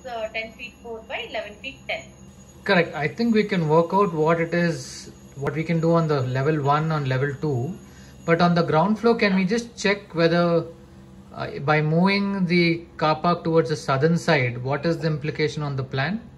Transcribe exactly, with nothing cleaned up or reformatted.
uh, ten feet four by eleven feet ten. Correct. I think we can work out what it is, what we can do on the level one on level two. But on the ground floor, can we just check whether uh, by moving the car park towards the southern side, what is the implication on the plan?